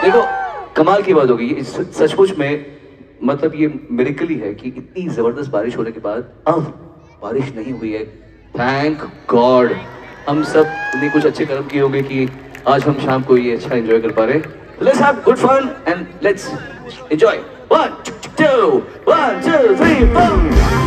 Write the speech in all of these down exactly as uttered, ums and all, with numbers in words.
देखो कमाल की बात होगी, सचमुच में मतलब ये मिरेकल ही है कि इतनी जबरदस्त बारिश होने के बाद अब बारिश नहीं हुई है। थैंक गॉड, हम सब ने कुछ अच्छे कर्म किए होंगे कि आज हम शाम को ये अच्छा एंजॉय कर पा रहे हैं। Let's have good fun and let's enjoy. One two one two three four.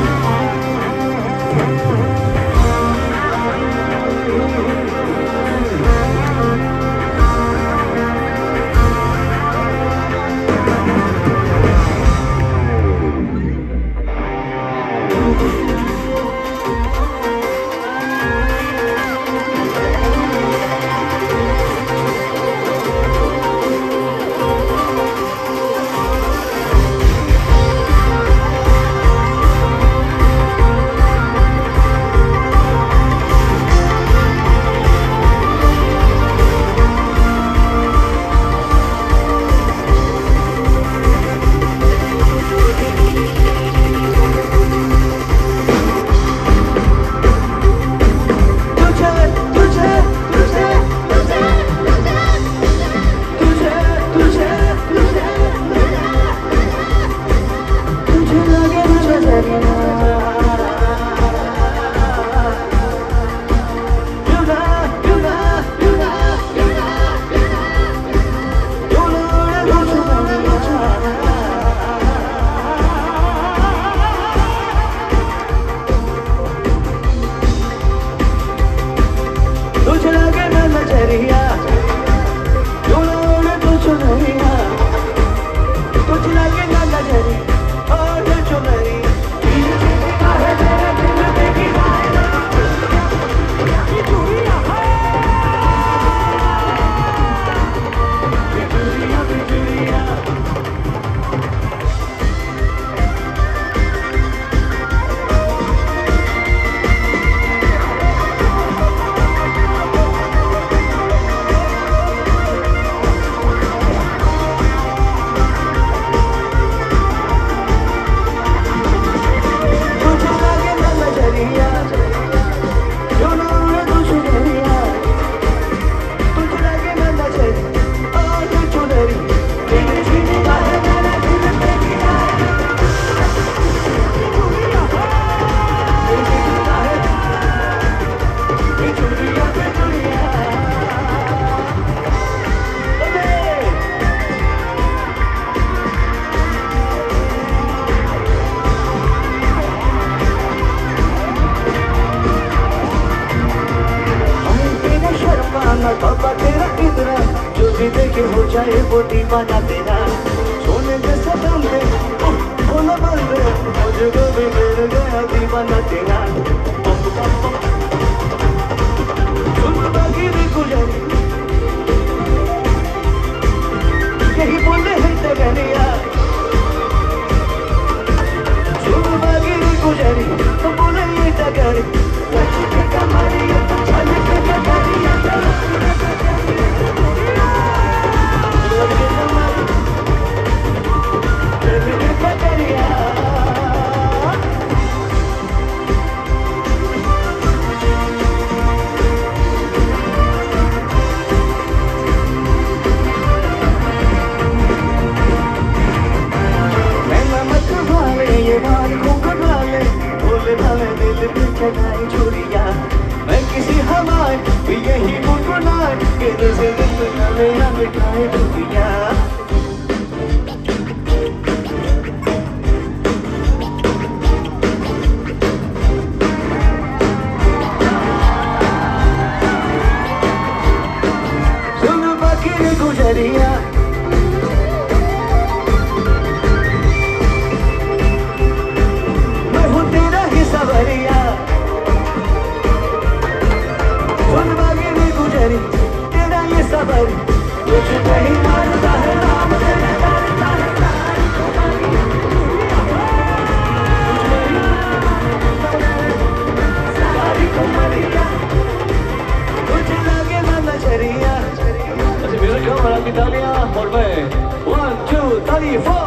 पापा तेरा इतना जो भी देखे हो जाए वो दीवाना तेरा। सोने जैसा दम पे बोला बंद मुझको भी मिल गया दीवाना तेरा। सुन बाकी भी गुजरी यही बोले हैं तगड़िया। सुन बाकी भी गुजरी तो बोले ये तगड़ी लक्ष्मी कमरिया चल के कमरिया मैं किसी हमारे यही गुनगुनाए कि दिल से दिल ना मिटाए दुनिया। सुन बाकी गुजरिया मैं हूँ तेरा ही सवरिया। तेरा ये सबर कुछ नहीं मानता है राम तेरे डरता है सारी कमरिया कुछ लगे ना नजरिया। अच्छा म्यूजिक का और आपकी तालियां और मैं वन टू थ्री फोर।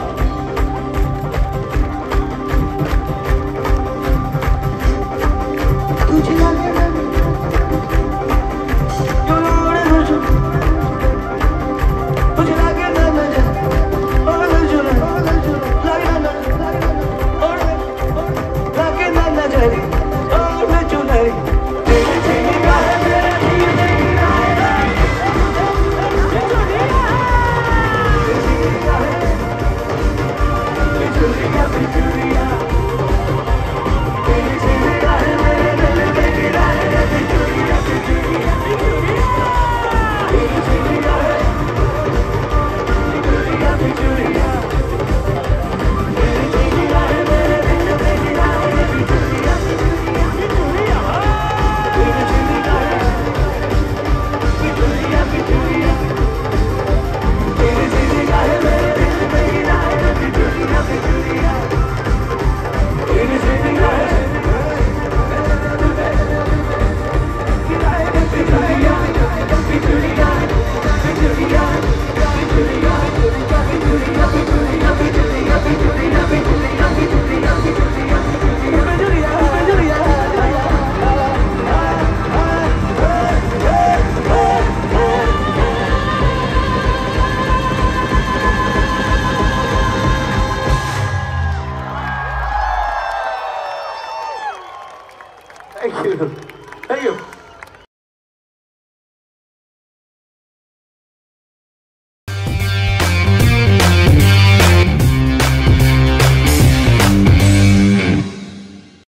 तुझे लगे ना मुझे थैंक यू थैंक यू